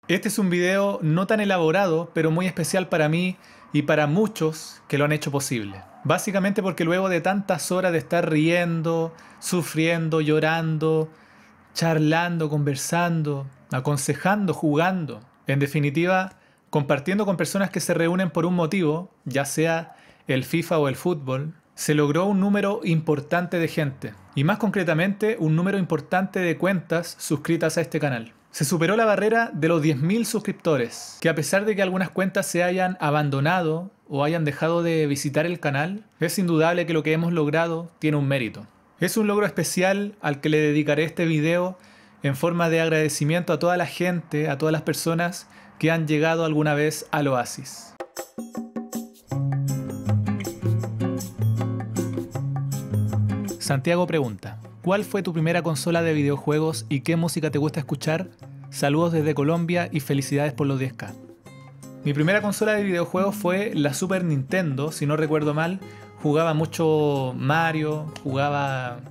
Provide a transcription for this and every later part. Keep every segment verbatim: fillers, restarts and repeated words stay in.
Este es un video no tan elaborado, pero muy especial para mí y para muchos que lo han hecho posible. Básicamente porque luego de tantas horas de estar riendo, sufriendo, llorando, charlando, conversando, aconsejando, jugando, en definitiva, compartiendo con personas que se reúnen por un motivo, ya sea el FIFA o el fútbol, se logró un número importante de gente, y más concretamente un número importante de cuentas suscritas a este canal. Se superó la barrera de los diez mil suscriptores, que a pesar de que algunas cuentas se hayan abandonado o hayan dejado de visitar el canal, es indudable que lo que hemos logrado tiene un mérito. Es un logro especial al que le dedicaré este video en forma de agradecimiento a toda la gente, a todas las personas que han llegado alguna vez al Oasis. Santiago pregunta: ¿cuál fue tu primera consola de videojuegos y qué música te gusta escuchar? Saludos desde Colombia y felicidades por los diez K. Mi primera consola de videojuegos fue la Super Nintendo, si no recuerdo mal. Jugaba mucho Mario, jugaba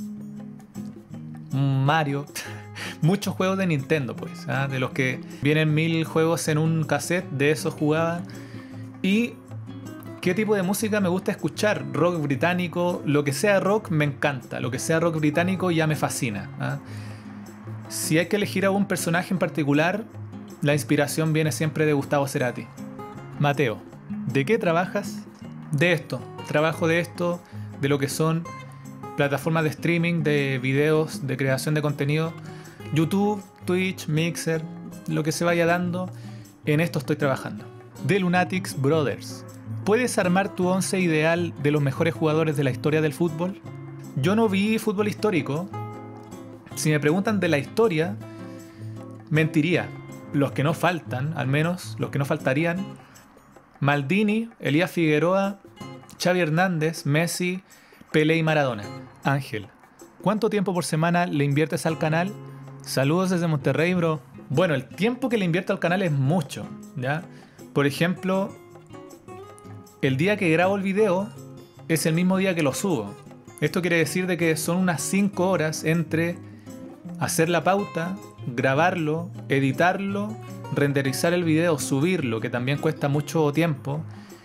Mario, muchos juegos de Nintendo, pues, ¿eh? De los que vienen mil juegos en un cassette, de esos jugaba. Y ¿qué tipo de música me gusta escuchar? Rock británico, lo que sea rock me encanta, lo que sea rock británico ya me fascina, ¿eh? Si hay que elegir a un personaje en particular, la inspiración viene siempre de Gustavo Cerati. Mateo: ¿de qué trabajas? De esto, trabajo de esto, de lo que son plataformas de streaming, de videos, de creación de contenido, YouTube, Twitch, Mixer, lo que se vaya dando, en esto estoy trabajando. The Lunatics Brothers: ¿puedes armar tu once ideal de los mejores jugadores de la historia del fútbol? Yo no vi fútbol histórico. Si me preguntan de la historia, mentiría. Los que no faltan, al menos, los que no faltarían: Maldini, Elías Figueroa, Xavi Hernández, Messi, Pelé y Maradona. Ángel: ¿cuánto tiempo por semana le inviertes al canal? Saludos desde Monterrey, bro. Bueno, el tiempo que le invierto al canal es mucho, ¿ya? Por ejemplo, el día que grabo el video es el mismo día que lo subo. Esto quiere decir de que son unas cinco horas entre hacer la pauta, grabarlo, editarlo, renderizar el video, subirlo, que también cuesta mucho tiempo,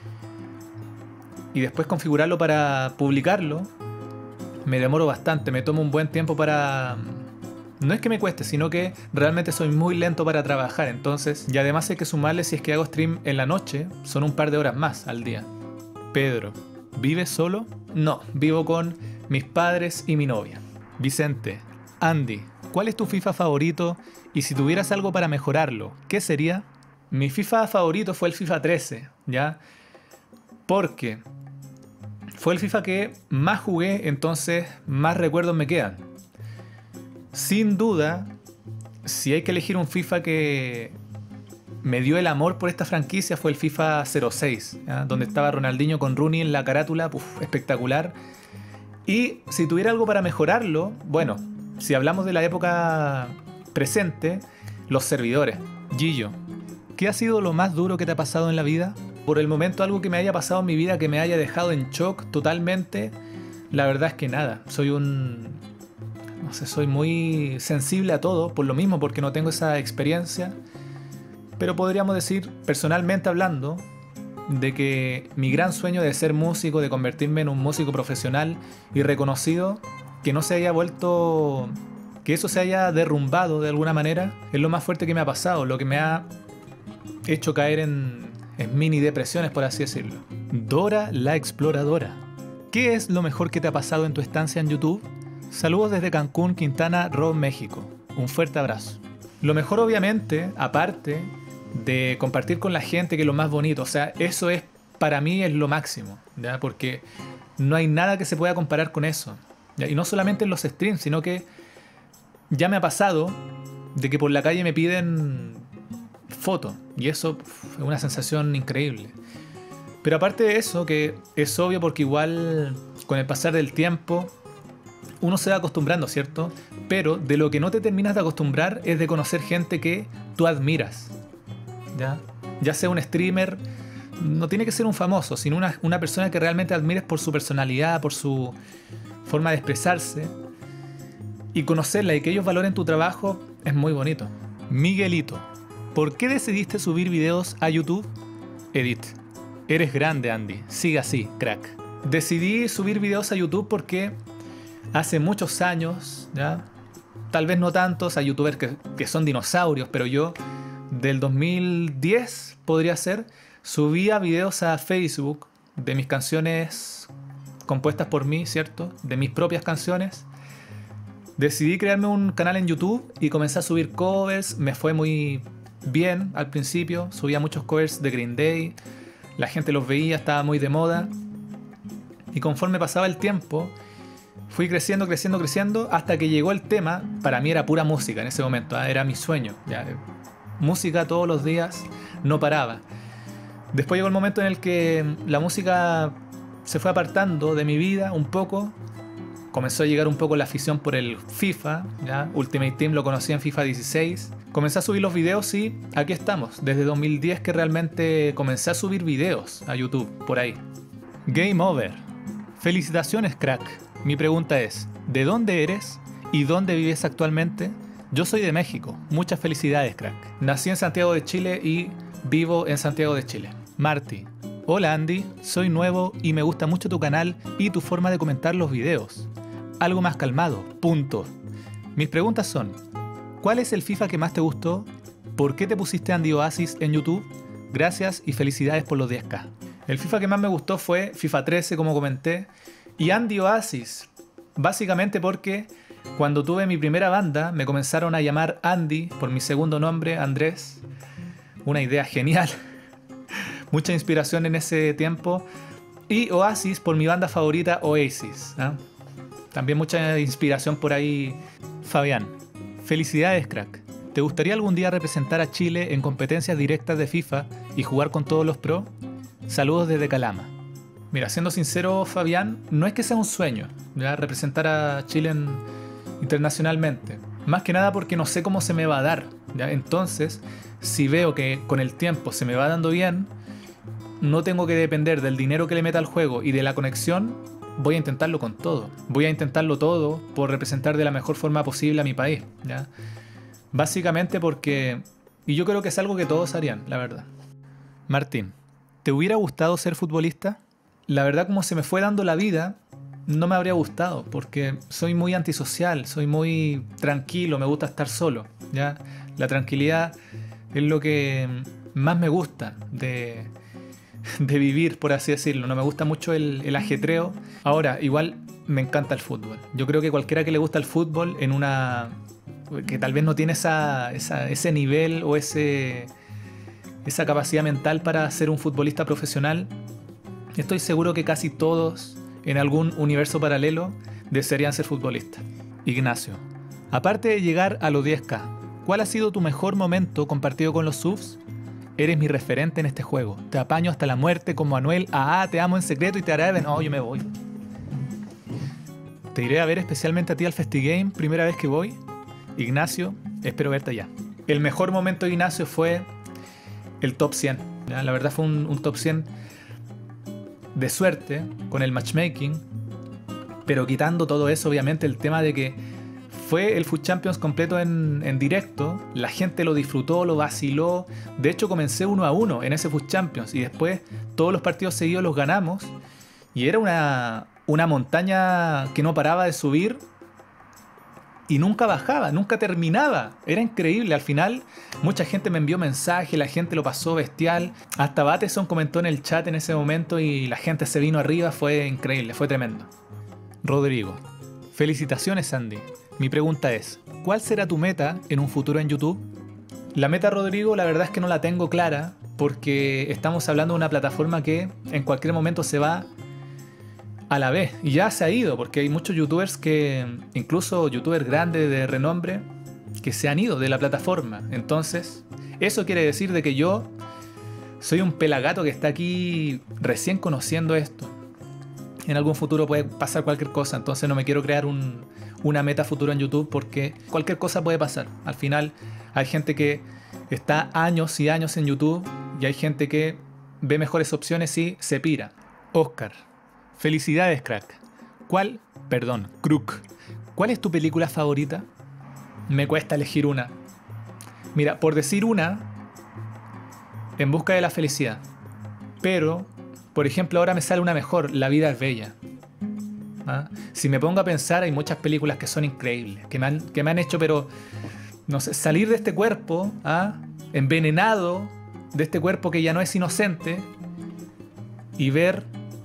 y después configurarlo para publicarlo. Me demoro bastante, me tomo un buen tiempo para... No es que me cueste, sino que realmente soy muy lento para trabajar, entonces, y además hay que sumarle, si es que hago stream en la noche, son un par de horas más al día. Pedro: ¿vives solo? No, vivo con mis padres y mi novia. Vicente: Andy, ¿cuál es tu FIFA favorito? Y si tuvieras algo para mejorarlo, ¿qué sería? Mi FIFA favorito fue el FIFA trece, ¿ya? Porque fue el FIFA que más jugué, entonces más recuerdos me quedan. Sin duda, si hay que elegir un FIFA que me dio el amor por esta franquicia, fue el FIFA cero seis, ¿ya? Donde estaba Ronaldinho con Rooney en la carátula, uf, espectacular. Y si tuviera algo para mejorarlo, bueno, si hablamos de la época presente, los servidores. Gillo: ¿qué ha sido lo más duro que te ha pasado en la vida? Por el momento, algo que me haya pasado en mi vida que me haya dejado en shock totalmente, la verdad es que nada. Soy un... no sé, soy muy sensible a todo, por lo mismo, porque no tengo esa experiencia. Pero podríamos decir, personalmente hablando, de que mi gran sueño de ser músico, de convertirme en un músico profesional y reconocido, que no se haya vuelto... que eso se haya derrumbado de alguna manera, es lo más fuerte que me ha pasado, lo que me ha hecho caer en, en mini depresiones, por así decirlo. Dora la Exploradora: ¿qué es lo mejor que te ha pasado en tu estancia en YouTube? Saludos desde Cancún, Quintana Roo, México. Un fuerte abrazo. Lo mejor, obviamente, aparte de compartir con la gente, que es lo más bonito, o sea, eso es, para mí es lo máximo, ¿ya? Porque no hay nada que se pueda comparar con eso, ¿ya? Y no solamente en los streams, sino que ya me ha pasado de que por la calle me piden fotos, y eso uf, es una sensación increíble. Pero aparte de eso, que es obvio porque igual con el pasar del tiempo uno se va acostumbrando, ¿cierto? Pero de lo que no te terminas de acostumbrar es de conocer gente que tú admiras, ¿ya? Ya sea un streamer, no tiene que ser un famoso, sino una, una persona que realmente admires por su personalidad, por su forma de expresarse. Y conocerla y que ellos valoren tu trabajo es muy bonito. Miguelito: ¿Por qué decidiste subir videos a YouTube? Edith. Eres grande, Andy. Sigue así, crack. Decidí subir videos a YouTube porque hace muchos años, ¿ya? Tal vez no tantos, hay youtubers que, que son dinosaurios, pero yo del dos mil diez, podría ser, subía videos a Facebook de mis canciones compuestas por mí, ¿cierto? De mis propias canciones. Decidí crearme un canal en YouTube y comencé a subir covers. Me fue muy bien al principio. Subía muchos covers de Green Day. La gente los veía, estaba muy de moda. Y conforme pasaba el tiempo, fui creciendo, creciendo, creciendo, hasta que llegó el tema. Para mí era pura música en ese momento, ¿eh? Era mi sueño. Ya, música todos los días, no paraba. Después llegó el momento en el que la música se fue apartando de mi vida un poco. Comenzó a llegar un poco la afición por el FIFA, ¿ya? Ultimate Team lo conocí en FIFA dieciséis. Comencé a subir los videos y aquí estamos. Desde dos mil diez que realmente comencé a subir videos a YouTube, por ahí. Game over. Felicitaciones, crack. Mi pregunta es, ¿de dónde eres y dónde vives actualmente? Yo soy de México. Muchas felicidades, crack. Nací en Santiago de Chile y vivo en Santiago de Chile. Marty. Hola Andy, soy nuevo y me gusta mucho tu canal y tu forma de comentar los videos. Algo más calmado, punto. Mis preguntas son, ¿cuál es el FIFA que más te gustó? ¿Por qué te pusiste Andy Oasis en YouTube? Gracias y felicidades por los diez K. El FIFA que más me gustó fue FIFA trece, como comenté, y Andy Oasis, básicamente porque cuando tuve mi primera banda me comenzaron a llamar Andy por mi segundo nombre, Andrés. Una idea genial. Mucha inspiración en ese tiempo. Y Oasis por mi banda favorita, Oasis, ¿eh? También mucha inspiración por ahí. Fabián. Felicidades, crack. ¿Te gustaría algún día representar a Chile en competencias directas de FIFA y jugar con todos los pro? Saludos desde Calama. Mira, siendo sincero, Fabián, no es que sea un sueño, ¿ya? Representar a Chile en, internacionalmente. Más que nada porque no sé cómo se me va a dar, ¿ya? Entonces, si veo que con el tiempo se me va dando bien, no tengo que depender del dinero que le meta al juego y de la conexión, voy a intentarlo con todo. Voy a intentarlo todo por representar de la mejor forma posible a mi país, ¿ya? Básicamente porque... Y yo creo que es algo que todos harían, la verdad. Martín, ¿te hubiera gustado ser futbolista? La verdad, como se me fue dando la vida, no me habría gustado, porque soy muy antisocial, soy muy tranquilo, me gusta estar solo, ¿ya? La tranquilidad es lo que más me gusta de... de vivir, por así decirlo. No me gusta mucho el, el ajetreo. Ahora, igual me encanta el fútbol. Yo creo que cualquiera que le gusta el fútbol en una... que tal vez no tiene esa, esa, ese nivel o ese, esa capacidad mental para ser un futbolista profesional, estoy seguro que casi todos en algún universo paralelo desearían ser futbolistas. Ignacio. Aparte de llegar a los diez K, ¿cuál ha sido tu mejor momento compartido con los subs? Eres mi referente en este juego. Te apaño hasta la muerte como Anuel. Ah, te amo en secreto y te haré de... No, yo me voy. Te iré a ver especialmente a ti al FestiGame, primera vez que voy. Ignacio, espero verte allá. El mejor momento de Ignacio fue el top cien. ¿Ya? La verdad fue un, un top cien de suerte con el matchmaking. Pero quitando todo eso, obviamente, el tema de que fue el Food Champions completo en, en directo. La gente lo disfrutó, lo vaciló. De hecho, comencé uno a uno en ese Food Champions. Y después todos los partidos seguidos los ganamos. Y era una, una montaña que no paraba de subir. Y nunca bajaba, nunca terminaba. Era increíble. Al final, mucha gente me envió mensajes. La gente lo pasó bestial. Hasta Bateson comentó en el chat en ese momento. Y la gente se vino arriba. Fue increíble, fue tremendo. Rodrigo. Felicitaciones, Andy. Mi pregunta es, ¿cuál será tu meta en un futuro en YouTube? La meta, Rodrigo, la verdad es que no la tengo clara, porque estamos hablando de una plataforma que en cualquier momento se va a la vez. Y ya se ha ido, porque hay muchos youtubers que, incluso youtubers grandes de renombre, que se han ido de la plataforma. Entonces, eso quiere decir de que yo soy un pelagato que está aquí recién conociendo esto. En algún futuro puede pasar cualquier cosa, entonces no me quiero crear un, una meta futuro en YouTube porque cualquier cosa puede pasar. Al final hay gente que está años y años en YouTube y hay gente que ve mejores opciones y se pira. Oscar, felicidades, crack. ¿Cuál? Perdón, Crook. ¿Cuál es tu película favorita? Me cuesta elegir una. Mira, por decir una, En busca de la felicidad. Pero, por ejemplo, ahora me sale una mejor, La vida es bella. ¿Ah? Si me pongo a pensar, hay muchas películas que son increíbles, que me han, que me han hecho, pero, no sé, salir de este cuerpo, ¿ah? envenenado, de este cuerpo que ya no es inocente, y ver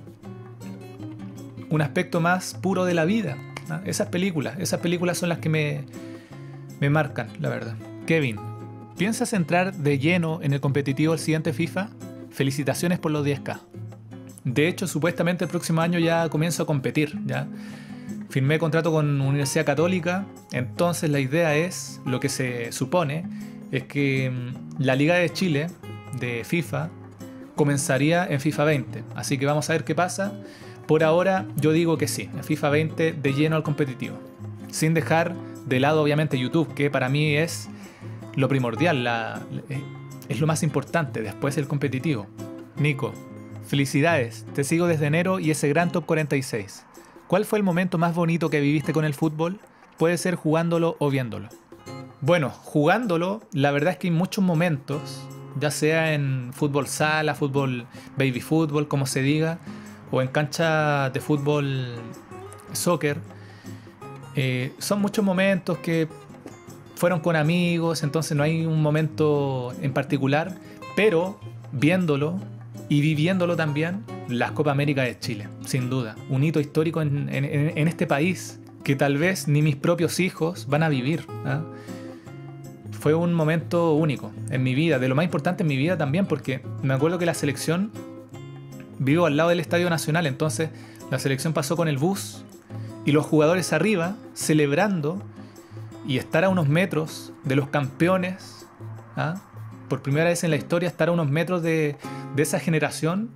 un aspecto más puro de la vida. ¿Ah? Esas películas, esas películas son las que me, me marcan, la verdad. Kevin, ¿piensas entrar de lleno en el competitivo del siguiente FIFA? Felicitaciones por los diez K. De hecho, supuestamente el próximo año ya comienzo a competir, ¿ya? Firmé contrato con Universidad Católica, entonces la idea es, lo que se supone, es que la Liga de Chile de FIFA comenzaría en FIFA veinte. Así que vamos a ver qué pasa. Por ahora yo digo que sí, en FIFA veinte de lleno al competitivo. Sin dejar de lado obviamente YouTube, que para mí es lo primordial, la, es lo más importante después del competitivo. Nico, felicidades, te sigo desde enero y ese gran top cuarenta y seis. ¿Cuál fue el momento más bonito que viviste con el fútbol? Puede ser jugándolo o viéndolo. Bueno, jugándolo, la verdad es que hay muchos momentos, ya sea en fútbol sala, fútbol baby fútbol, como se diga, o en cancha de fútbol soccer, eh, son muchos momentos que fueron con amigos, entonces no hay un momento en particular, pero viéndolo y viviéndolo también, las Copa América de Chile, sin duda, un hito histórico en, en, en este país que tal vez ni mis propios hijos van a vivir, ¿eh? Fue un momento único en mi vida, de lo más importante en mi vida también, porque me acuerdo que la selección, vivo al lado del Estadio Nacional, entonces la selección pasó con el bus y los jugadores arriba celebrando y estar a unos metros de los campeones, ¿ah? Por primera vez en la historia estar a unos metros de, de esa generación,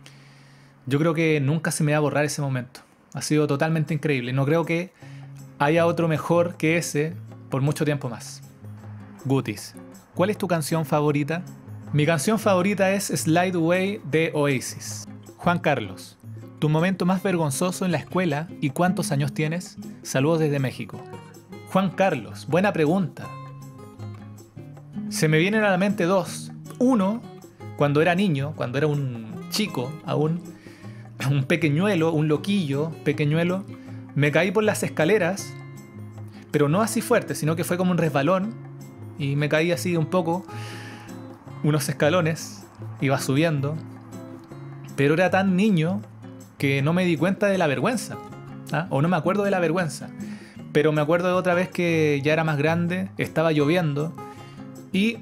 yo creo que nunca se me va a borrar ese momento. Ha sido totalmente increíble, no creo que haya otro mejor que ese por mucho tiempo más. Gutis, ¿cuál es tu canción favorita? Mi canción favorita es Slide Away de Oasis. Juan Carlos, ¿tu momento más vergonzoso en la escuela y cuántos años tienes? Saludos desde México. Juan Carlos, buena pregunta. Se me vienen a la mente dos. Uno, cuando era niño, cuando era un chico aún, un pequeñuelo, un loquillo pequeñuelo, me caí por las escaleras, pero no así fuerte, sino que fue como un resbalón y me caí así un poco, unos escalones, iba subiendo, pero era tan niño que no me di cuenta de la vergüenza, ¿ah? O no me acuerdo de la vergüenza, pero me acuerdo de otra vez que ya era más grande, estaba lloviendo y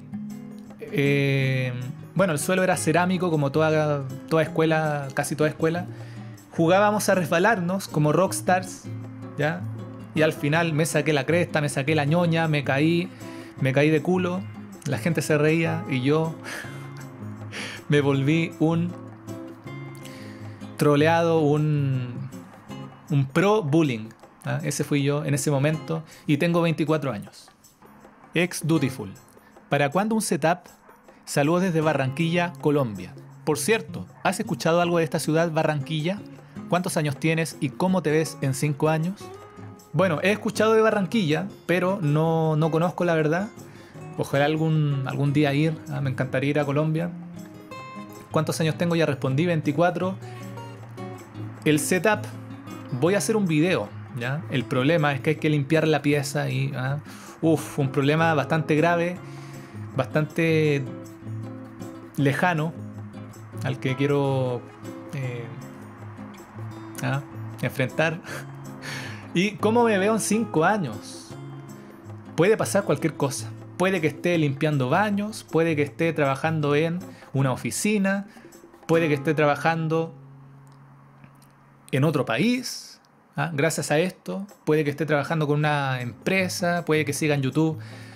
eh, bueno, el suelo era cerámico como toda, toda escuela, casi toda escuela. Jugábamos a resbalarnos como rockstars, ¿ya? Y al final me saqué la cresta, me saqué la ñoña, me caí, me caí de culo, la gente se reía y yo me volví un troleado, un, un pro bullying, ¿ah? Ese fui yo en ese momento y tengo veinticuatro años. Ex Dutiful, ¿para cuándo un setup? Saludos desde Barranquilla, Colombia. Por cierto, ¿has escuchado algo de esta ciudad, Barranquilla? ¿Cuántos años tienes y cómo te ves en cinco años? Bueno, he escuchado de Barranquilla, pero no, no conozco la verdad. Ojalá algún, algún día ir, ¿ah? Me encantaría ir a Colombia. ¿Cuántos años tengo? Ya respondí, veinticuatro. El setup, voy a hacer un video, ¿ya? El problema es que hay que limpiar la pieza y... ¿ah? Uf, un problema bastante grave, bastante lejano, al que quiero eh, ¿ah? enfrentar. ¿Y cómo me veo en cinco años? Puede pasar cualquier cosa. Puede que esté limpiando baños, puede que esté trabajando en una oficina, puede que esté trabajando en otro país, ¿ah? Gracias a esto, puede que esté trabajando con una empresa, puede que siga en YouTube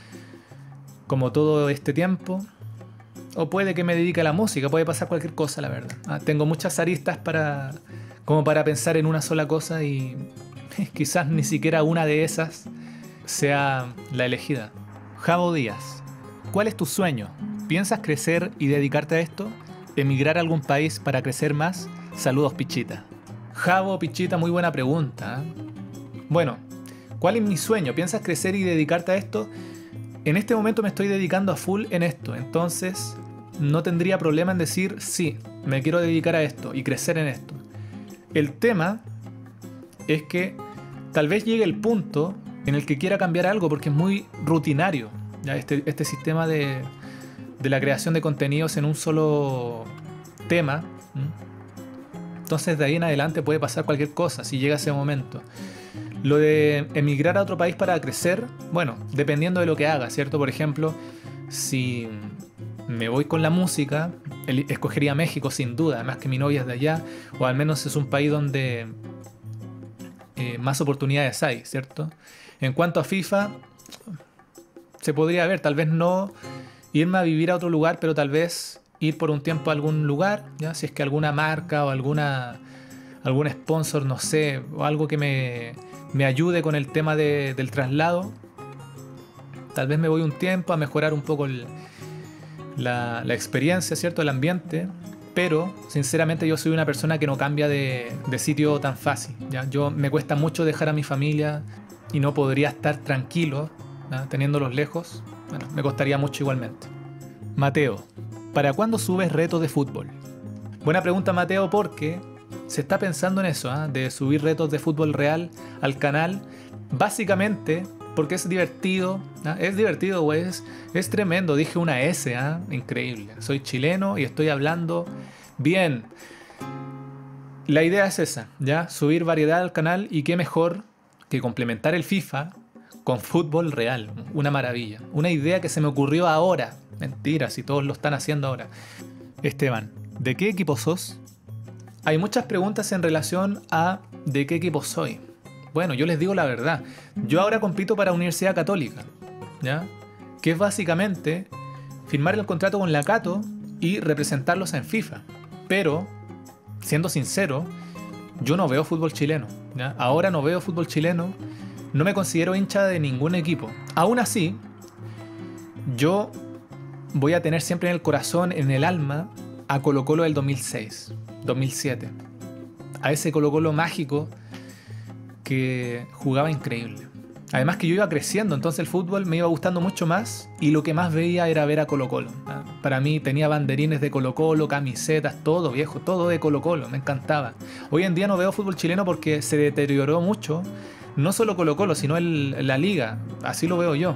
como todo este tiempo, o puede que me dedique a la música, puede pasar cualquier cosa, la verdad. ¿Ah? Tengo muchas aristas para, como para pensar en una sola cosa y quizás ni siquiera una de esas sea la elegida. Javo Díaz, ¿cuál es tu sueño? ¿Piensas crecer y dedicarte a esto? ¿Emigrar a algún país para crecer más? Saludos, Pichita. Javo, Pichita, muy buena pregunta. Bueno, ¿cuál es mi sueño? ¿Piensas crecer y dedicarte a esto? En este momento me estoy dedicando a full en esto, entonces no tendría problema en decir, sí, me quiero dedicar a esto y crecer en esto. El tema es que tal vez llegue el punto en el que quiera cambiar algo porque es muy rutinario, ¿ya? Este, este sistema de, de la creación de contenidos en un solo tema. ¿Mm? Entonces de ahí en adelante puede pasar cualquier cosa si llega ese momento. Lo de emigrar a otro país para crecer, bueno, dependiendo de lo que haga, ¿cierto? Por ejemplo, si me voy con la música, escogería México sin duda, además que mi novia es de allá, o al menos es un país donde eh, más oportunidades hay, ¿cierto? En cuanto a FIFA, se podría ver, tal vez no irme a vivir a otro lugar, pero tal vez ir por un tiempo a algún lugar, ¿ya? Si es que alguna marca o alguna algún sponsor, no sé, o algo que me, me ayude con el tema de, del traslado, tal vez me voy un tiempo a mejorar un poco el, la, la experiencia, ¿cierto? El ambiente, pero sinceramente yo soy una persona que no cambia de, de sitio tan fácil, ¿ya? Yo me cuesta mucho dejar a mi familia y no podría estar tranquilo, ¿ya? Teniéndolos lejos. Bueno, me costaría mucho igualmente. Mateo, ¿para cuándo subes retos de fútbol? Buena pregunta, Mateo, porque se está pensando en eso, ¿eh? De subir retos de fútbol real al canal, básicamente porque es divertido, ¿eh? Es divertido, güey, es, es tremendo, dije una S, ¿eh? Increíble, soy chileno y estoy hablando bien. La idea es esa, ¿ya? Subir variedad al canal y qué mejor que complementar el FIFA con fútbol real, una maravilla, una idea que se me ocurrió ahora, mentira, si todos lo están haciendo ahora. Esteban, ¿de qué equipo sos? Hay muchas preguntas en relación a ¿de qué equipo soy? Bueno, yo les digo la verdad. Yo ahora compito para Universidad Católica, ¿ya? Que es básicamente firmar el contrato con la Cato y representarlos en FIFA. Pero, siendo sincero, yo no veo fútbol chileno, ¿ya? Ahora no veo fútbol chileno, no me considero hincha de ningún equipo. Aún así, yo voy a tener siempre en el corazón, en el alma, a Colo-Colo del dos mil seis, dos mil siete. A ese Colo-Colo mágico que jugaba increíble. Además que yo iba creciendo, entonces el fútbol me iba gustando mucho más y lo que más veía era ver a Colo-Colo. Para mí tenía banderines de Colo-Colo, camisetas, todo viejo, todo de Colo-Colo, me encantaba. Hoy en día no veo fútbol chileno porque se deterioró mucho, no solo Colo-Colo, sino el, la liga, así lo veo yo.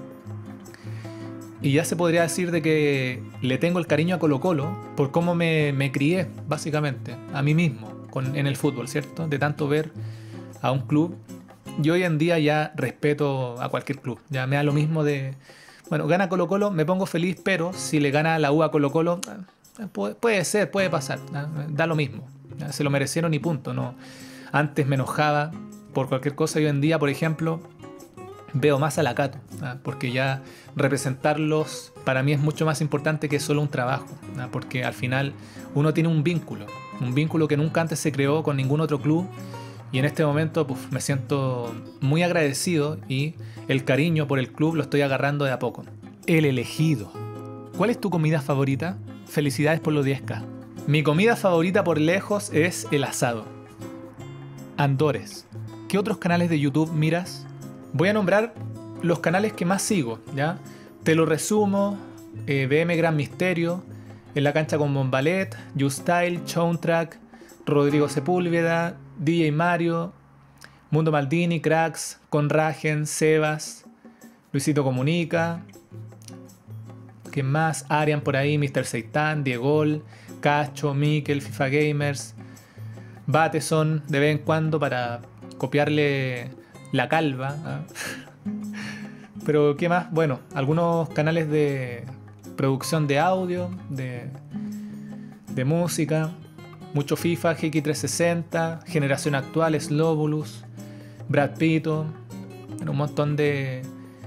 Y ya se podría decir de que le tengo el cariño a Colo-Colo por cómo me, me crié, básicamente, a mí mismo, con, en el fútbol, ¿cierto? De tanto ver a un club. Y hoy en día ya respeto a cualquier club. Ya me da lo mismo de... Bueno, gana Colo-Colo, me pongo feliz, pero si le gana la U a Colo-Colo, puede, puede ser, puede pasar. Da lo mismo. Se lo merecieron y punto. No. Antes me enojaba por cualquier cosa y hoy en día, por ejemplo, veo más a la Cato, ¿no? Porque ya representarlos para mí es mucho más importante que solo un trabajo, ¿no? Porque al final uno tiene un vínculo, un vínculo que nunca antes se creó con ningún otro club y en este momento pues, me siento muy agradecido y el cariño por el club lo estoy agarrando de a poco. El elegido. ¿Cuál es tu comida favorita? Felicidades por los diez K. Mi comida favorita por lejos es el asado. Andores. ¿Qué otros canales de YouTube miras? Voy a nombrar los canales que más sigo, ¿ya? Te lo resumo, eh, B M Gran Misterio, En la Cancha con Bombalet, YouStyle, Soundtrack, Rodrigo Sepúlveda, D J Mario, Mundo Maldini, Cracks, Conragen, Sebas, Luisito Comunica, ¿qué más? Arian por ahí, mister Seitan, Diegol, Cacho, Mikel, FIFA Gamers, Bateson de vez en cuando para copiarle la calva, ¿eh? Pero ¿qué más? Bueno, algunos canales de producción de audio, de, de música, mucho FIFA, G X trescientos sesenta, Generación Actual, Slobulus, Brad Pito, un montón de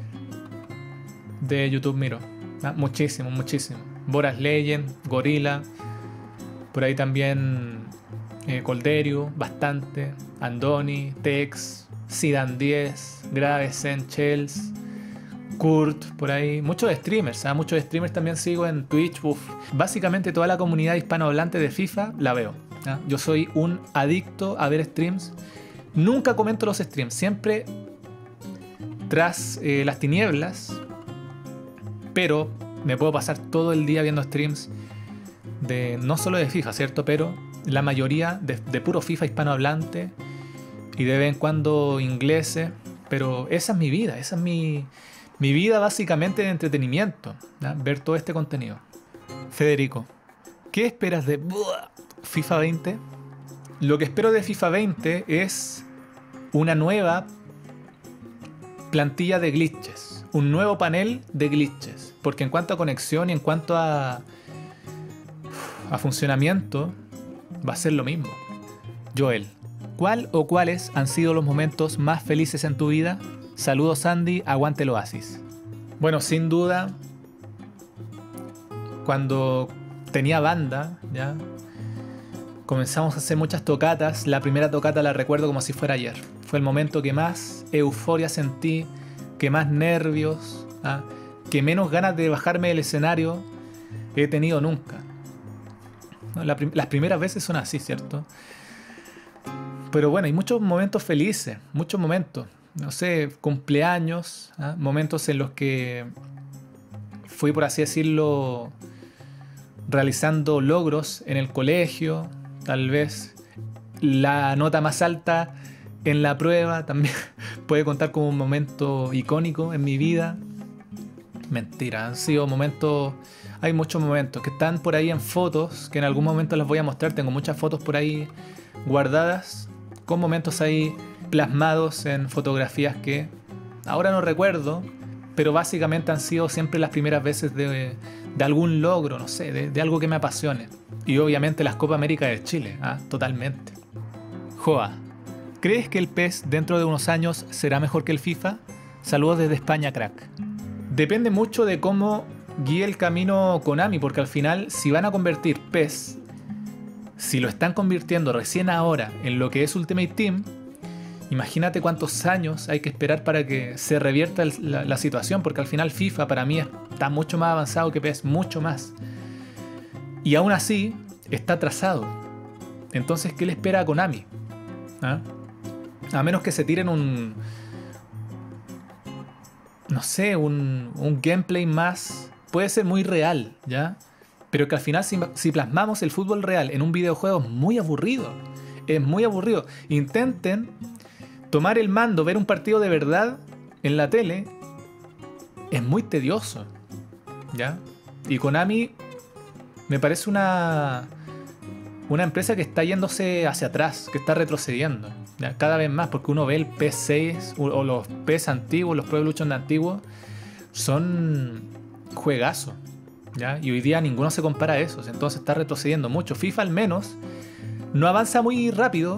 de YouTube miro, ¿eh? Muchísimo, muchísimo. Boras Legend, Gorilla, por ahí también eh, Colderio, bastante, Andoni, Tex, Sidan diez, Gravesen, Chels, Kurt, por ahí, muchos streamers, ¿eh? Muchos streamers también sigo en Twitch, uf. Básicamente toda la comunidad hispanohablante de FIFA la veo, ¿eh? Yo soy un adicto a ver streams, nunca comento los streams, siempre tras eh, las tinieblas, pero me puedo pasar todo el día viendo streams de no solo de FIFA, ¿cierto? Pero la mayoría de, de puro FIFA hispanohablante y de vez en cuando ingleses. Pero esa es mi vida, esa es mi, mi vida básicamente de entretenimiento, ¿ya? Ver todo este contenido. Federico, ¿qué esperas de buah, FIFA veinte? Lo que espero de FIFA veinte es una nueva plantilla de glitches, un nuevo panel de glitches, porque en cuanto a conexión y en cuanto a, a funcionamiento va a ser lo mismo. Joel, ¿cuál o cuáles han sido los momentos más felices en tu vida? Saludos Andy, aguante el Oasis. Bueno, sin duda, cuando tenía banda, ya comenzamos a hacer muchas tocatas. La primera tocata la recuerdo como si fuera ayer. Fue el momento que más euforia sentí, que más nervios, ¿ah? que menos ganas de bajarme del escenario he tenido nunca. ¿No? La prim las primeras veces son así, ¿cierto? Pero bueno, hay muchos momentos felices, muchos momentos. No sé, cumpleaños, ¿ah? momentos en los que fui, por así decirlo, realizando logros en el colegio. Tal vez la nota más alta en la prueba también puede contar como un momento icónico en mi vida. Mentira, han sido momentos... Hay muchos momentos que están por ahí en fotos, que en algún momento las voy a mostrar. Tengo muchas fotos por ahí guardadas, con momentos ahí plasmados en fotografías que ahora no recuerdo, pero básicamente han sido siempre las primeras veces de, de algún logro, no sé, de, de algo que me apasione. Y obviamente las Copa América de Chile, ¿ah? Totalmente. Joa, ¿crees que el P E S dentro de unos años será mejor que el FIFA? Saludos desde España, crack. Depende mucho de cómo guíe el camino Konami, porque al final, si van a convertir P E S, si lo están convirtiendo recién ahora en lo que es Ultimate Team, imagínate cuántos años hay que esperar para que se revierta el, la, la situación, porque al final FIFA para mí está mucho más avanzado que P E S, mucho más. Y aún así, está atrasado. Entonces, ¿qué le espera a Konami? ¿Ah? A menos que se tiren un... No sé, un, un gameplay más... Puede ser muy real, ¿ya? Pero que al final, si, si plasmamos el fútbol real en un videojuego, es muy aburrido. Es muy aburrido. Intenten tomar el mando, ver un partido de verdad en la tele. Es muy tedioso, ¿ya? Y Konami me parece una... Una empresa que está yéndose hacia atrás, que está retrocediendo, ¿ya? Cada vez más, porque uno ve el P E S seis o, o los P E S antiguos, los Pro Evolution antiguos, son juegazos, ¿ya? Y hoy día ninguno se compara a esos, entonces está retrocediendo mucho. FIFA al menos no avanza muy rápido,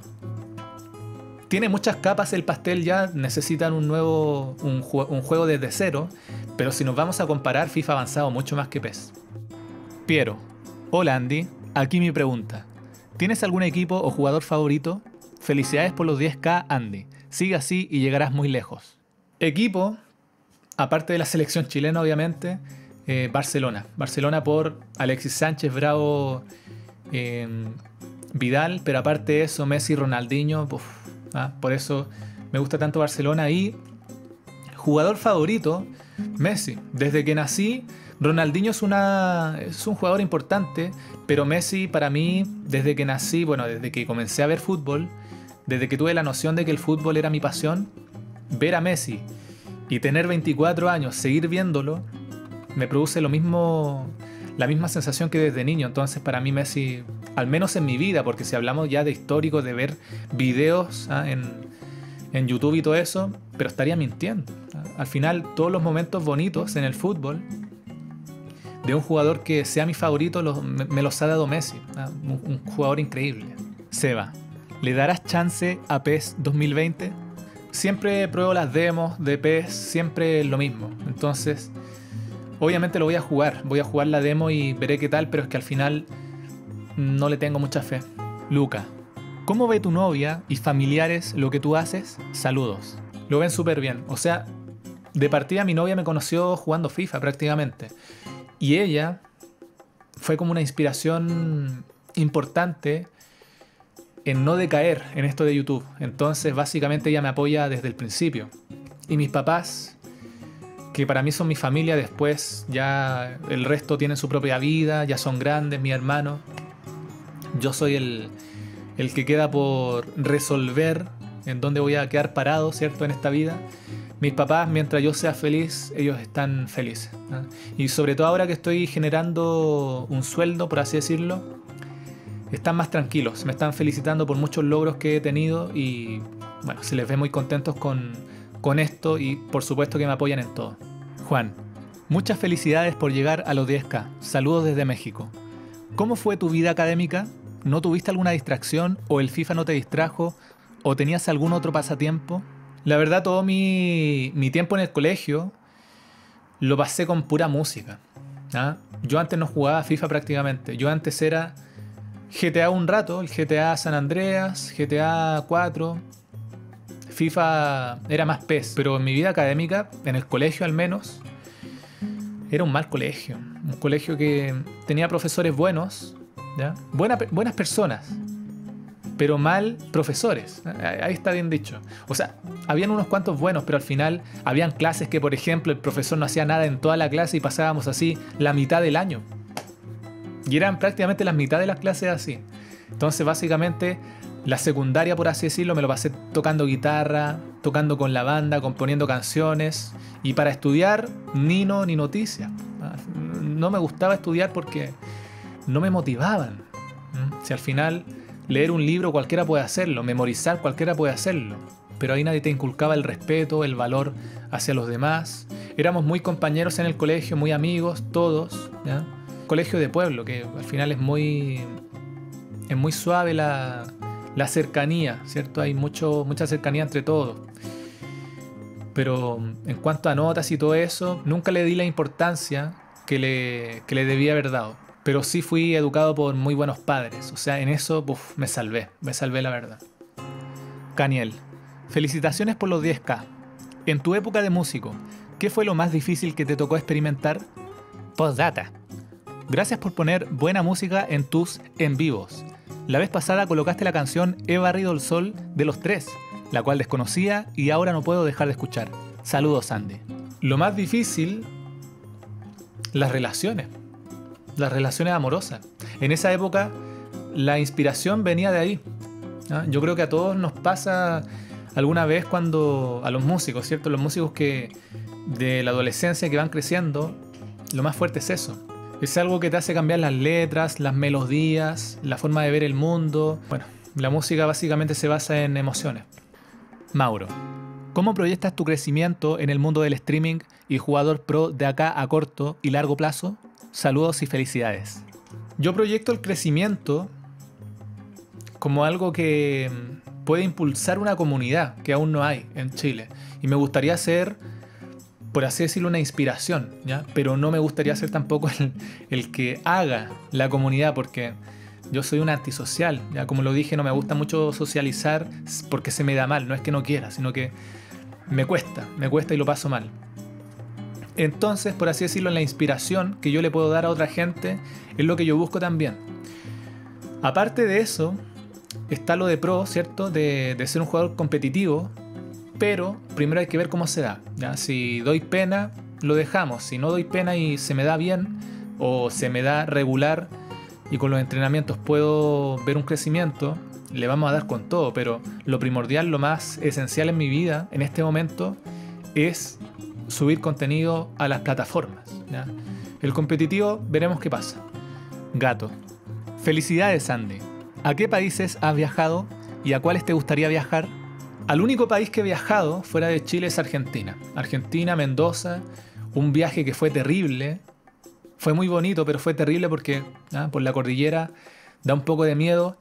tiene muchas capas el pastel ya, necesitan un nuevo un, un juego desde cero, pero si nos vamos a comparar, FIFA ha avanzado mucho más que P E S. Piero, hola Andy. Aquí mi pregunta. ¿Tienes algún equipo o jugador favorito? Felicidades por los diez K, Andy. Sigue así y llegarás muy lejos. Equipo, aparte de la selección chilena, obviamente, eh, Barcelona. Barcelona por Alexis Sánchez, Bravo, eh, Vidal, pero aparte de eso, Messi, Ronaldinho. Uf, ah, por eso me gusta tanto Barcelona. Y jugador favorito, Messi. Desde que nací... Ronaldinho es, una, es un jugador importante, pero Messi para mí, desde que nací, bueno, desde que comencé a ver fútbol, desde que tuve la noción de que el fútbol era mi pasión, ver a Messi y tener veinticuatro años, seguir viéndolo, me produce lo mismo, la misma sensación que desde niño. Entonces para mí Messi, al menos en mi vida, porque si hablamos ya de histórico, de ver videos ¿ah? en, en YouTube y todo eso, pero estaría mintiendo. ¿ah? Al final todos los momentos bonitos en el fútbol de un jugador que sea mi favorito los, me, me los ha dado Messi, ¿ah? un, un jugador increíble. Seba, ¿le darás chance a P E S dos mil veinte? Siempre pruebo las demos de P E S, siempre lo mismo. Entonces, obviamente lo voy a jugar, voy a jugar la demo y veré qué tal, pero es que al final no le tengo mucha fe. Luca, ¿cómo ve tu novia y familiares lo que tú haces? Saludos. Lo ven súper bien, o sea, de partida mi novia me conoció jugando FIFA prácticamente. Y ella fue como una inspiración importante en no decaer en esto de YouTube. Entonces, básicamente ella me apoya desde el principio. Y mis papás, que para mí son mi familia. Después ya el resto tienen su propia vida, ya son grandes, mi hermano. Yo soy el, el que queda por resolver en dónde voy a quedar parado, ¿cierto? En esta vida. Mis papás, mientras yo sea feliz, ellos están felices, ¿no? Y sobre todo ahora que estoy generando un sueldo, por así decirlo, están más tranquilos. Me están felicitando por muchos logros que he tenido y bueno, se les ve muy contentos con, con esto y por supuesto que me apoyan en todo. Juan, muchas felicidades por llegar a los diez K. Saludos desde México. ¿Cómo fue tu vida académica? ¿No tuviste alguna distracción o el FIFA no te distrajo o tenías algún otro pasatiempo? La verdad, todo mi, mi tiempo en el colegio lo pasé con pura música, ¿ah? Yo antes no jugaba FIFA prácticamente. Yo antes era G T A un rato, el G T A San Andreas, G T A cuatro. FIFA era más P E S. Pero en mi vida académica, en el colegio al menos, era un mal colegio. Un colegio que tenía profesores buenos, ¿ya? Buena, buenas personas, pero mal profesores. Ahí está bien dicho. O sea, habían unos cuantos buenos, pero al final habían clases que, por ejemplo, el profesor no hacía nada en toda la clase y pasábamos así la mitad del año. Y eran prácticamente la mitad de las clases así. Entonces, básicamente, la secundaria, por así decirlo, me lo pasé tocando guitarra, tocando con la banda, componiendo canciones. Y para estudiar, ni no ni noticia. No me gustaba estudiar porque no me motivaban. Si al final leer un libro cualquiera puede hacerlo, memorizar cualquiera puede hacerlo, pero ahí nadie te inculcaba el respeto, el valor hacia los demás. Éramos muy compañeros en el colegio, muy amigos, todos, ¿ya? Colegio de pueblo, que al final es muy, es muy suave la, la cercanía, ¿cierto? Hay mucho, mucha cercanía entre todos. Pero en cuanto a notas y todo eso, nunca le di la importancia que le, que le debía haber dado. Pero sí fui educado por muy buenos padres. O sea, en eso uf, me salvé, me salvé la verdad. Caniel, felicitaciones por los diez K. En tu época de músico, ¿qué fue lo más difícil que te tocó experimentar? Postdata. Gracias por poner buena música en tus en vivos. La vez pasada colocaste la canción He barrido el sol de Los Tres, la cual desconocía y ahora no puedo dejar de escuchar. Saludos, Andy. Lo más difícil, las relaciones. Las relaciones amorosas. En esa época la inspiración venía de ahí, ¿ah? Yo creo que a todos nos pasa alguna vez cuando a los músicos, ¿cierto? Los músicos que de la adolescencia que van creciendo, lo más fuerte es eso. Es algo que te hace cambiar las letras, las melodías, la forma de ver el mundo. Bueno, la música básicamente se basa en emociones. Mauro, ¿cómo proyectas tu crecimiento en el mundo del streaming y jugador pro de acá a corto y largo plazo? Saludos y felicidades. Yo proyecto el crecimiento como algo que puede impulsar una comunidad que aún no hay en Chile. Y me gustaría ser, por así decirlo, una inspiración, ¿ya? Pero no me gustaría ser tampoco el, el que haga la comunidad, porque yo soy un antisocial, ¿ya? Como lo dije, no me gusta mucho socializar porque se me da mal. No es que no quiera, sino que me cuesta, me cuesta y lo paso mal. Entonces, por así decirlo, la inspiración que yo le puedo dar a otra gente es lo que yo busco también. Aparte de eso, está lo de pro, ¿cierto? De, de ser un jugador competitivo, pero primero hay que ver cómo se da, ¿ya? Si doy pena, lo dejamos. Si no doy pena y se me da bien, o se me da regular, y con los entrenamientos puedo ver un crecimiento, le vamos a dar con todo. Pero lo primordial, lo más esencial en mi vida, en este momento, es subir contenido a las plataformas, ¿ya? El competitivo, veremos qué pasa. Gato. Felicidades, Andy. ¿A qué países has viajado y a cuáles te gustaría viajar? Al único país que he viajado fuera de Chile es Argentina. Argentina, Mendoza, un viaje que fue terrible. Fue muy bonito, pero fue terrible porque ¿ya? por la cordillera da un poco de miedo.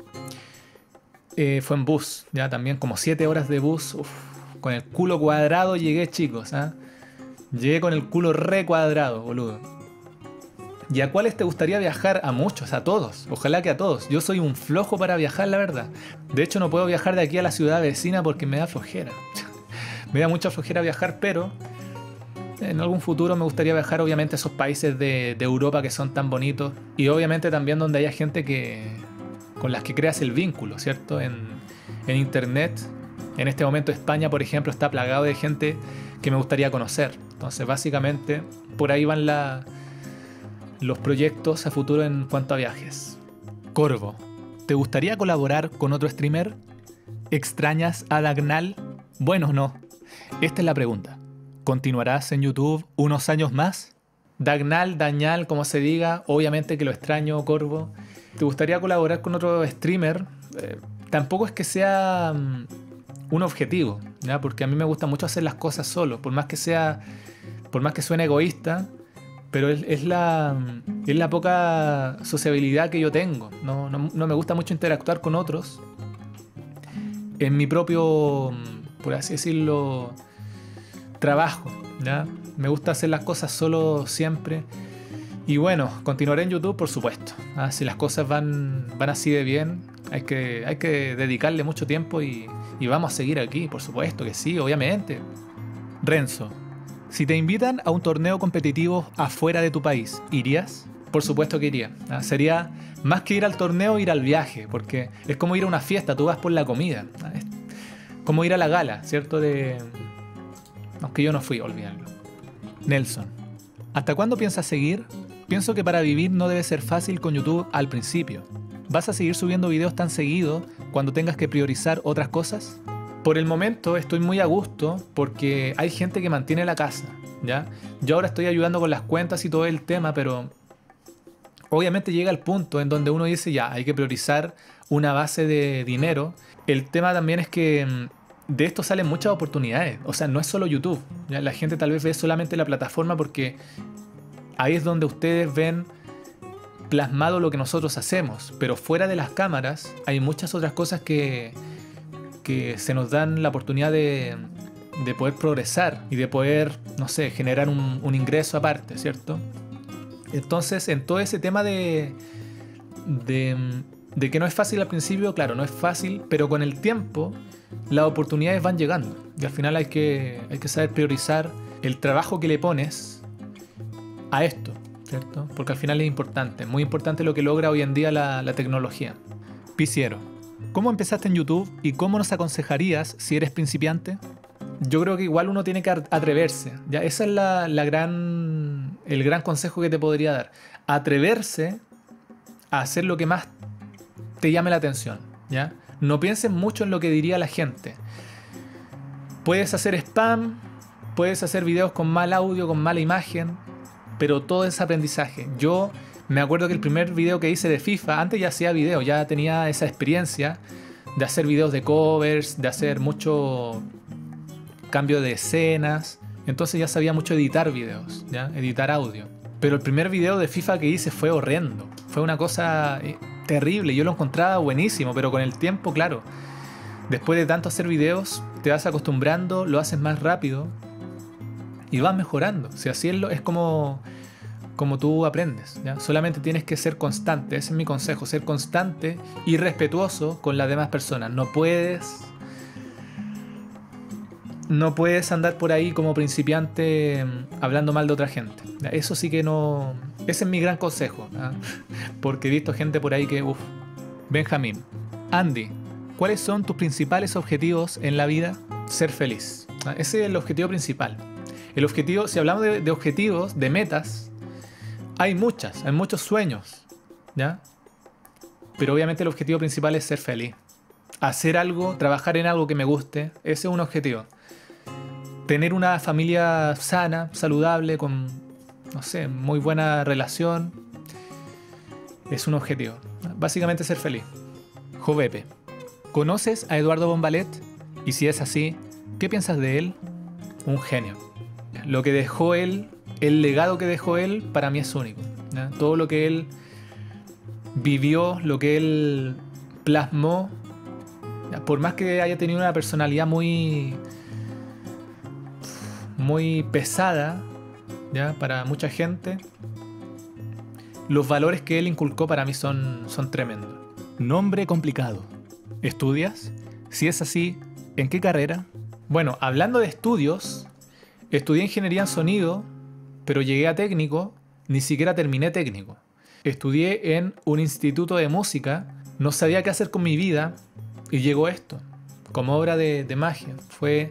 Eh, fue en bus, ya también como siete horas de bus. Uf, con el culo cuadrado llegué, chicos, ¿eh? Llegué con el culo re cuadrado, boludo. ¿Y a cuáles te gustaría viajar? A muchos, a todos. Ojalá que a todos. Yo soy un flojo para viajar, la verdad. De hecho, no puedo viajar de aquí a la ciudad vecina porque me da flojera. Me da mucha flojera viajar, pero en algún futuro me gustaría viajar, obviamente, a esos países de, de Europa que son tan bonitos. Y obviamente también donde haya gente que con las que creas el vínculo, ¿cierto? En, en internet. En este momento España, por ejemplo, está plagado de gente que me gustaría conocer. Entonces, básicamente, por ahí van la, los proyectos a futuro en cuanto a viajes. Corvo, ¿te gustaría colaborar con otro streamer? ¿Extrañas a Dagnall? Bueno, no. Esta es la pregunta. ¿Continuarás en YouTube unos años más? Dagnall, Dañal, como se diga, obviamente que lo extraño, Corvo. ¿Te gustaría colaborar con otro streamer? Eh, tampoco es que sea um, un objetivo, ¿ya? Porque a mí me gusta mucho hacer las cosas solo, por más que sea, por más que suene egoísta, pero es, es, la, es la poca sociabilidad que yo tengo. No, no, no me gusta mucho interactuar con otros en mi propio, por así decirlo, trabajo, ¿ya? Me gusta hacer las cosas solo siempre. Y bueno, continuaré en YouTube, por supuesto. ¿Ah? Si las cosas van, van así de bien, hay que, hay que dedicarle mucho tiempo y, y vamos a seguir aquí, por supuesto que sí, obviamente. Renzo, si te invitan a un torneo competitivo afuera de tu país, ¿irías? Por supuesto que iría. ¿Ah? Sería más que ir al torneo, ir al viaje, porque es como ir a una fiesta, tú vas por la comida. ¿Ah? Es como ir a la gala, ¿cierto? De... Aunque yo no fui, olvídalo. Nelson, ¿hasta cuándo piensas seguir? Pienso que para vivir no debe ser fácil con YouTube al principio. ¿Vas a seguir subiendo videos tan seguido cuando tengas que priorizar otras cosas? Por el momento estoy muy a gusto porque hay gente que mantiene la casa, ¿ya? Yo ahora estoy ayudando con las cuentas y todo el tema, pero obviamente llega el punto en donde uno dice ya, hay que priorizar una base de dinero. El tema también es que de esto salen muchas oportunidades. O sea, no es solo YouTube, ¿ya? La gente tal vez ve solamente la plataforma porque ahí es donde ustedes ven plasmado lo que nosotros hacemos. Pero fuera de las cámaras hay muchas otras cosas que, que se nos dan la oportunidad de, de poder progresar y de poder, no sé, generar un, un ingreso aparte, ¿cierto? Entonces, en todo ese tema de, de, de que no es fácil al principio, claro, no es fácil, pero con el tiempo las oportunidades van llegando y al final hay que, hay que saber priorizar el trabajo que le pones a esto, ¿cierto? Porque al final es importante, muy importante lo que logra hoy en día la, la tecnología. Piciero, ¿cómo empezaste en YouTube y cómo nos aconsejarías si eres principiante? Yo creo que igual uno tiene que atreverse, ¿ya? Esa es la, la gran, el gran consejo que te podría dar. Atreverse a hacer lo que más te llame la atención, ¿ya? No pienses mucho en lo que diría la gente. Puedes hacer spam, puedes hacer videos con mal audio, con mala imagen, pero todo es aprendizaje. Yo me acuerdo que el primer video que hice de FIFA, antes ya hacía videos, ya tenía esa experiencia de hacer videos de covers, de hacer mucho cambio de escenas. Entonces ya sabía mucho editar videos, ¿ya? Editar audio. Pero el primer video de FIFA que hice fue horrendo. Fue una cosa eh, terrible. Yo lo encontraba buenísimo, pero con el tiempo, claro, después de tanto hacer videos, te vas acostumbrando, lo haces más rápido y vas mejorando. Si así es, lo, es como, como tú aprendes, ¿ya? Solamente tienes que ser constante. Ese es mi consejo, ser constante y respetuoso con las demás personas. No puedes... No puedes andar por ahí como principiante hablando mal de otra gente. Eso sí que no... Ese es mi gran consejo, ¿eh? Porque he visto gente por ahí que... Uf. Benjamín. Andy, ¿cuáles son tus principales objetivos en la vida? Ser feliz. Ese es el objetivo principal. El objetivo, si hablamos de, de objetivos, de metas, hay muchas, hay muchos sueños, ¿ya? Pero obviamente el objetivo principal es ser feliz. Hacer algo, trabajar en algo que me guste, ese es un objetivo. Tener una familia sana, saludable, con, no sé, muy buena relación, es un objetivo. Básicamente ser feliz. Jovepe, ¿conoces a Eduardo Bombalet? Y si es así, ¿qué piensas de él? Un genio. Lo que dejó él, el legado que dejó él, para mí es único, ¿ya? Todo lo que él vivió, lo que él plasmó, ¿ya? Por más que haya tenido una personalidad muy... muy pesada, ¿ya? Para mucha gente, los valores que él inculcó para mí son, son tremendos. Nombre complicado. ¿Estudias? Si es así, ¿en qué carrera? Bueno, hablando de estudios, estudié ingeniería en sonido, pero llegué a técnico, ni siquiera terminé técnico. Estudié en un instituto de música, no sabía qué hacer con mi vida y llegó esto. como obra de, de magia. Fue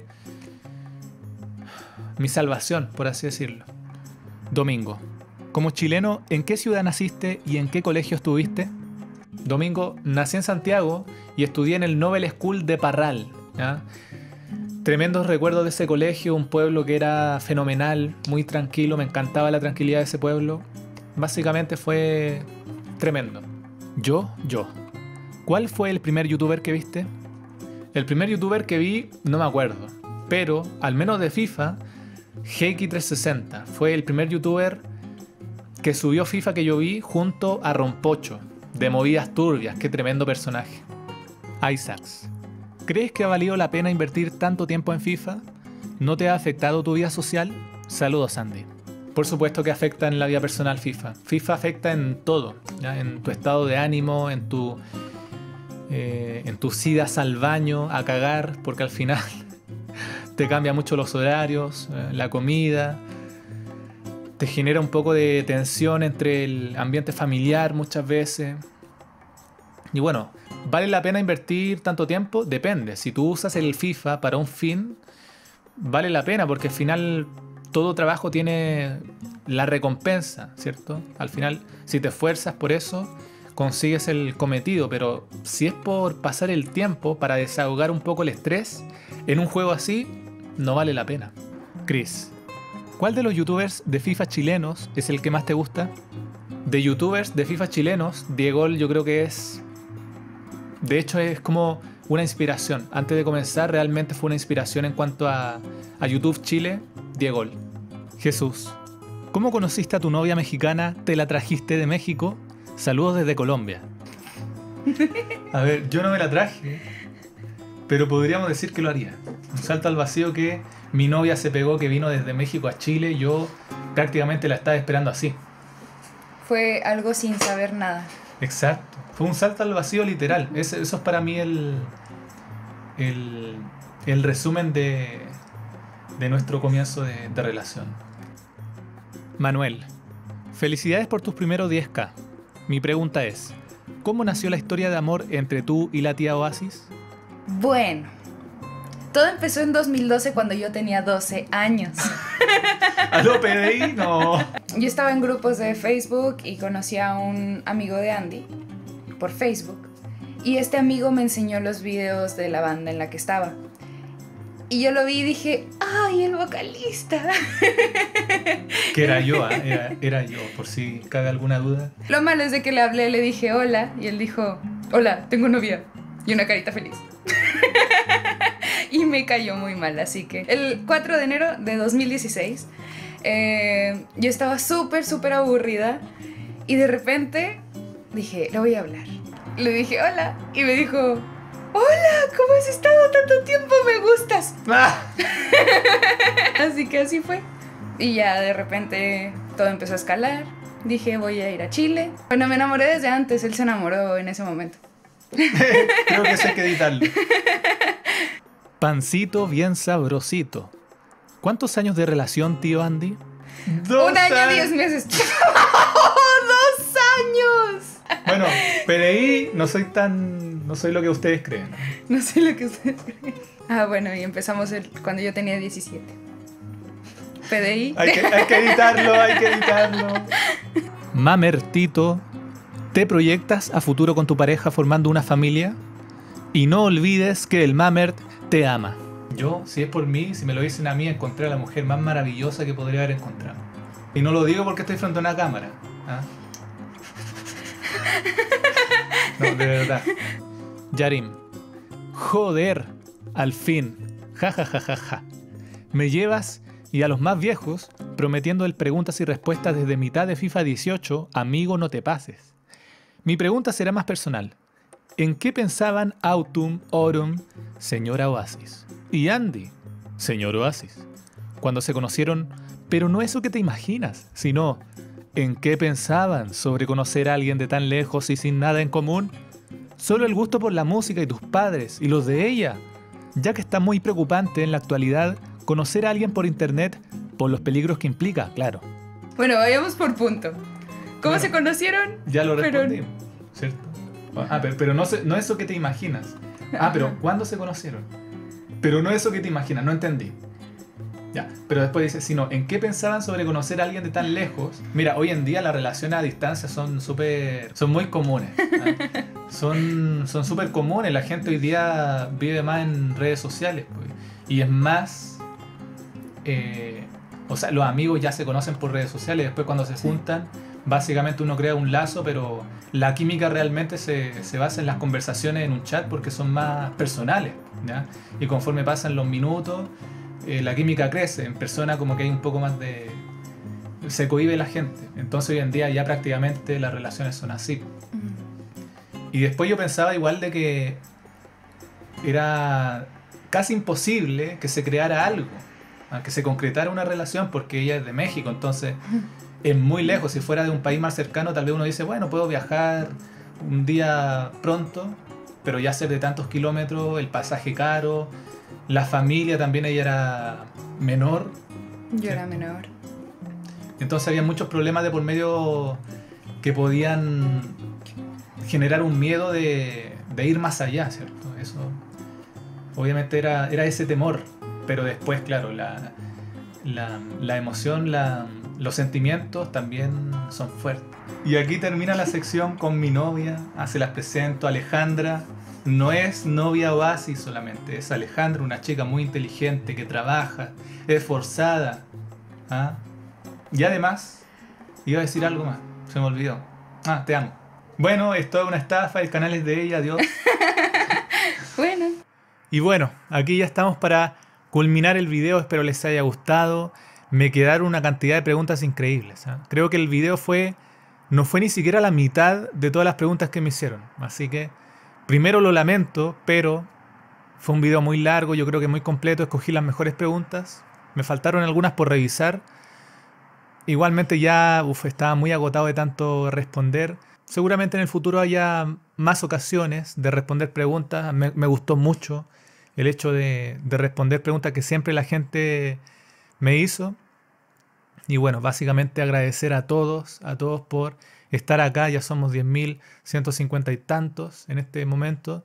mi salvación, por así decirlo. Domingo, como chileno, ¿en qué ciudad naciste y en qué colegio estuviste? Domingo, nací en Santiago y estudié en el Nobel School de Parral, ¿ya? Tremendos recuerdos de ese colegio, un pueblo que era fenomenal, muy tranquilo, me encantaba la tranquilidad de ese pueblo. Básicamente fue tremendo. Yo, yo. ¿Cuál fue el primer youtuber que viste? El primer youtuber que vi, no me acuerdo, pero al menos de FIFA, Heiki trescientos sesenta fue el primer youtuber que subió FIFA que yo vi junto a Rompocho, de Movidas Turbias. Qué tremendo personaje. Isaacs, ¿crees que ha valido la pena invertir tanto tiempo en FIFA? ¿No te ha afectado tu vida social? Saludos, Andy. Por supuesto que afecta en la vida personal FIFA. FIFA afecta en todo, ¿ya? En tu estado de ánimo, en tu, eh, en tus idas al baño, a cagar, porque al final te cambia mucho los horarios, eh, la comida, te genera un poco de tensión entre el ambiente familiar muchas veces. Y bueno, ¿vale la pena invertir tanto tiempo? Depende. Si tú usas el FIFA para un fin, vale la pena, porque al final todo trabajo tiene la recompensa, ¿cierto? Al final, si te esfuerzas por eso, consigues el cometido, pero si es por pasar el tiempo para desahogar un poco el estrés, en un juego así, no vale la pena. Chris, ¿cuál de los youtubers de FIFA chilenos es el que más te gusta? De youtubers de FIFA chilenos, Diego yo creo que es... De hecho es como una inspiración. Antes de comenzar realmente fue una inspiración en cuanto a, a YouTube Chile, Diego. Jesús, ¿cómo conociste a tu novia mexicana? ¿Te la trajiste de México? Saludos desde Colombia. A ver, yo no me la traje, pero podríamos decir que lo haría. Un salto al vacío que mi novia se pegó, que vino desde México a Chile. Yo prácticamente la estaba esperando así. Fue algo sin saber nada. Exacto. Fue un salto al vacío literal. Eso, eso es para mí el, el, el resumen de, de nuestro comienzo de, de relación. Manuel, felicidades por tus primeros diez K. Mi pregunta es, ¿cómo nació la historia de amor entre tú y la tía Oasis? Bueno, todo empezó en dos mil doce cuando yo tenía doce años. ¿A lo P D I? No. Yo estaba en grupos de Facebook y conocí a un amigo de Andy por Facebook. Y este amigo me enseñó los videos de la banda en la que estaba. Y yo lo vi y dije, ¡ay, el vocalista! Que era yo, ¿eh? era, era yo, por si cabe alguna duda. Lo malo es de que le hablé, le dije hola, y él dijo, hola, tengo novia. Y una carita feliz. Y me cayó muy mal, así que el cuatro de enero de dos mil dieciséis, eh, yo estaba súper, súper aburrida. Y de repente dije, le voy a hablar. Le dije hola, y me dijo, hola, ¿cómo has estado tanto tiempo? Me gustas. ¡Ah! Así que así fue. Y ya de repente todo empezó a escalar. Dije, voy a ir a Chile. Bueno, me enamoré desde antes, él se enamoró en ese momento. Creo que eso hay que editarlo. Pancito bien sabrosito. ¿Cuántos años de relación, tío Andy? Dos Un año, diez meses. ¡Dos años! Bueno, P D I no soy tan... no soy lo que ustedes creen. No soy lo que ustedes creen. Ah, bueno, y empezamos el, cuando yo tenía diecisiete. P D I. Hay que, hay que editarlo, hay que editarlo. Mamertito, ¿te proyectas a futuro con tu pareja formando una familia? Y no olvides que el Mamert te ama. Yo, si es por mí, si me lo dicen a mí, encontré a la mujer más maravillosa que podría haber encontrado. Y no lo digo porque estoy frente a una cámara. ¿Ah? No, de verdad. Yarim. Joder, al fin. Ja, ja, ja, ja, ja. Me llevas y a los más viejos prometiendo el preguntas y respuestas desde mitad de FIFA dieciocho, amigo, no te pases. Mi pregunta será más personal. ¿En qué pensaban Autumn, Autumn, señora Oasis? Y Andy, señor Oasis, cuando se conocieron, pero no eso que te imaginas, sino ¿en qué pensaban sobre conocer a alguien de tan lejos y sin nada en común? Solo el gusto por la música y tus padres y los de ella, ya que está muy preocupante en la actualidad conocer a alguien por internet por los peligros que implica, claro. Bueno, vayamos por punto. ¿Cómo bueno, se conocieron? Ya lo respondí, pero... ¿cierto? Ah, pero, pero no, no eso que te imaginas. Ah, pero ¿cuándo se conocieron? Pero no eso que te imaginas, no entendí. Ya, pero después dice, sino, ¿en qué pensaban sobre conocer a alguien de tan lejos? Mira, hoy en día las relaciones a distancia son súper, son muy comunes. ¿eh? Son son súper comunes. La gente hoy día vive más en redes sociales, pues. Y es más, eh, o sea, los amigos ya se conocen por redes sociales. Después cuando se juntan, básicamente uno crea un lazo, pero la química realmente se, se basa en las conversaciones en un chat porque son más personales, ¿ya? Y conforme pasan los minutos, eh, la química crece. En persona como que hay un poco más de... se cohíbe la gente. Entonces hoy en día ya prácticamente las relaciones son así. Y después yo pensaba igual de que era casi imposible que se creara algo, que se concretara una relación, porque ella es de México, entonces es muy lejos. Si fuera de un país más cercano, tal vez uno dice, bueno, puedo viajar un día pronto, pero ya ser de tantos kilómetros, el pasaje caro, la familia también, ella era menor. Yo era menor. Entonces había muchos problemas de por medio que podían generar un miedo de, de ir más allá, ¿cierto? Eso obviamente era, era ese temor, pero después, claro, la, la, la emoción, la, los sentimientos también son fuertes. Y aquí termina la sección con mi novia, ah, se las presento, Alejandra. No es novia Oasis solamente, es Alejandra, una chica muy inteligente que trabaja, es esforzada, ¿ah? Y además, iba a decir algo más, se me olvidó. Ah, te amo. Bueno, es toda una estafa, el canal es de ella, adiós. Bueno. Y bueno, aquí ya estamos para culminar el video, espero les haya gustado. Me quedaron una cantidad de preguntas increíbles, ¿eh? Creo que el video fue, no fue ni siquiera la mitad de todas las preguntas que me hicieron. Así que, primero lo lamento, pero fue un video muy largo, yo creo que muy completo, escogí las mejores preguntas. Me faltaron algunas por revisar. Igualmente ya uf, estaba muy agotado de tanto responder. Seguramente en el futuro haya más ocasiones de responder preguntas. Me, me gustó mucho el hecho de, de responder preguntas que siempre la gente me hizo. Y bueno, básicamente agradecer a todos, a todos por estar acá. Ya somos diez mil ciento cincuenta y tantos en este momento.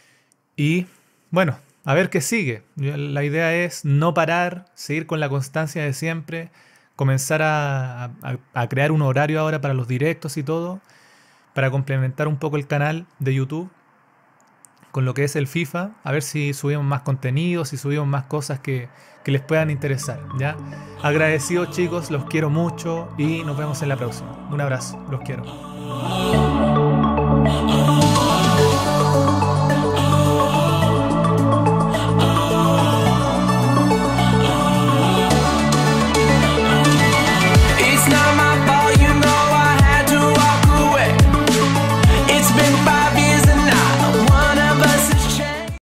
Y bueno, a ver qué sigue. La idea es no parar, seguir con la constancia de siempre, comenzar a, a, a crear un horario ahora para los directos y todo, para complementar un poco el canal de YouTube con lo que es el FIFA, a ver si subimos más contenido, si subimos más cosas que, que les puedan interesar, ¿ya? Agradecidos, chicos, los quiero mucho y nos vemos en la próxima. Un abrazo, los quiero.